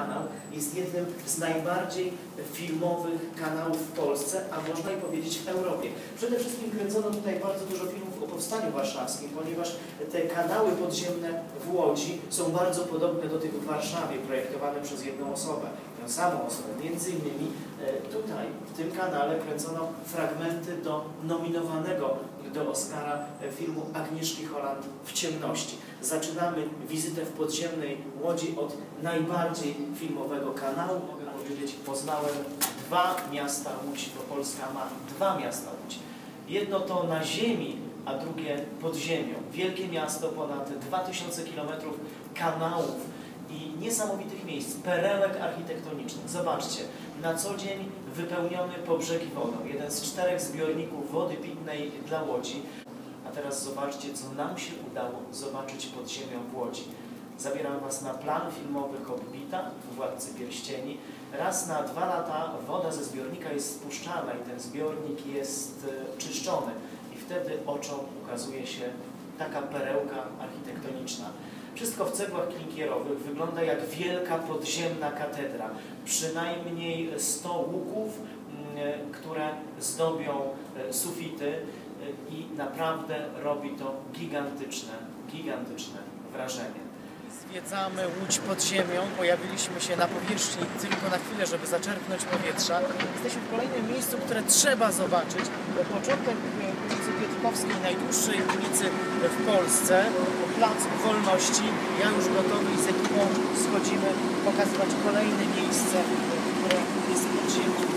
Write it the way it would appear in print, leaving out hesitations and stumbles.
kanał jest jednym z najbardziej filmowych kanałów w Polsce, a można i powiedzieć w Europie. Przede wszystkim kręcono tutaj bardzo dużo filmów o Powstaniu Warszawskim, ponieważ te kanały podziemne w Łodzi są bardzo podobne do tych w Warszawie, projektowane przez jedną osobę, tę samą osobę. Między innymi tutaj, w tym kanale kręcono fragmenty do nominowanego do Oscara filmu Agnieszki Holland W ciemności. Zaczynamy wizytę w podziemnej Łodzi od najbardziej filmowego kanału. Mogę powiedzieć, poznałem dwa miasta Łódź, bo Polska ma dwa miasta Łódź. Jedno to na ziemi, a drugie pod ziemią. Wielkie miasto, ponad 2000 km kanałów i niesamowitych miejsc, perełek architektonicznych. Zobaczcie, na co dzień wypełniony po brzegi wodą. Jeden z 4 zbiorników wody pitnej dla Łodzi. A teraz zobaczcie, co nam się udało zobaczyć pod ziemią w Łodzi. Zabieram Was na plan filmowy Hobbita, Władcy Pierścieni. Raz na 2 lata woda ze zbiornika jest spuszczana i ten zbiornik jest czyszczony. I wtedy oczom ukazuje się taka perełka architektoniczna. Wszystko w cegłach klinkierowych, wygląda jak wielka podziemna katedra. Przynajmniej 100 łuków, które zdobią sufity i naprawdę robi to gigantyczne wrażenie. Zwiedzamy Łódź pod ziemią, pojawiliśmy się na powierzchni tylko na chwilę, żeby zaczerpnąć powietrza. Jesteśmy w kolejnym miejscu, które trzeba zobaczyć. Początek ulicy Piotrkowskiej, najdłuższej ulicy w Polsce, Plac Wolności. Ja już gotowy i z ekipą schodzimy pokazywać kolejne miejsce, które jest pod ziemią.